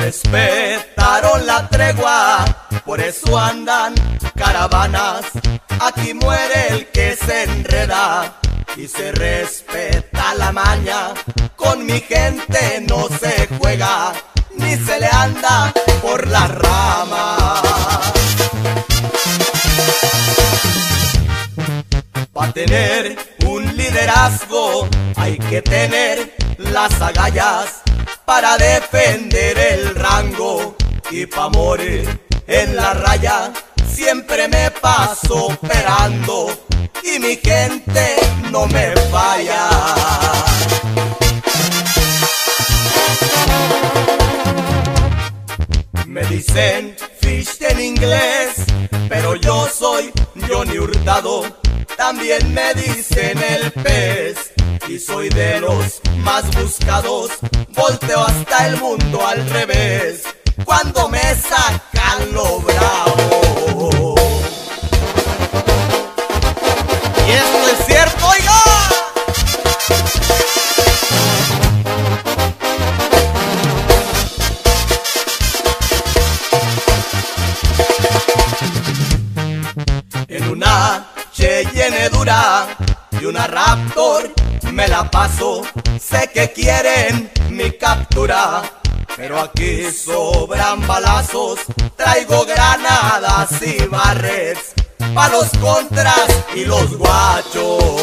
respetaron la tregua, por eso andan caravanas. Aquí muere el que se enreda y se respeta la maña. Con mi gente no se juega, ni se le anda por las ramas. Para tener un liderazgo hay que tener las agallas para defender el rango, y pa' morir en la raya siempre me paso operando y mi gente no me falla. Me dicen Fish en inglés, pero yo soy Johnny Hurtado. También me dicen el pez y soy de los más buscados. Volteo hasta el mundo al revés cuando me sacan lo bravo. Y esto es cierto, oiga. En una Cheyenne dura y una Raptor me la paso. Sé que quieren mi captura, pero aquí sobran balazos. Traigo granadas y barrets pa' los contras y los guachos.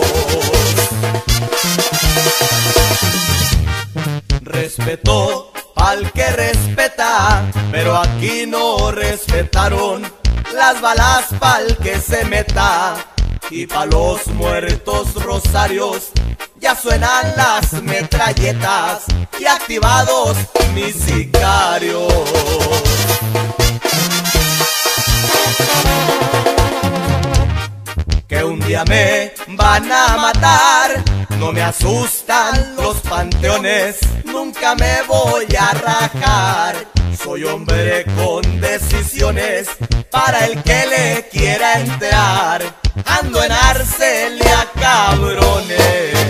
Respeto al que respeta, pero aquí no respetaron las balas pa'l que se meta. Y pa' los muertos rosarios ya suenan las metralletas y activados mis sicarios. Que un día me van a matar, no me asustan los panteones, nunca me voy a rajar. Soy hombre con decisiones para el que le quiera entrar. Ando en Arcelia, cabrones.